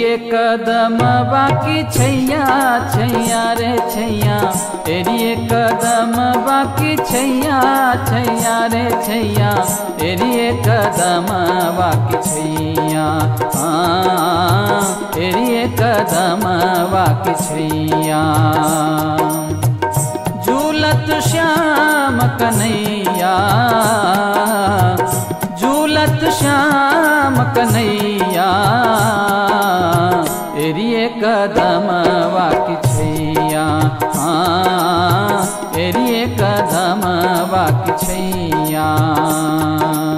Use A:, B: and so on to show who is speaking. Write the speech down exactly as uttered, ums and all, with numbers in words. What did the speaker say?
A: एरिए कदम बाकी छैया छैया रे छैया, एरिए कदम बाकी छैया छैया रे छैया, एरिए कदम बाकी छैया, हाँ एरिए कदम बाकी छैया। झूलत श्याम कन्हैया, झूलत श्याम कन्हैया, एरिए कदम बाकी छैया, हाँ एरिए कदम बाकी छैया।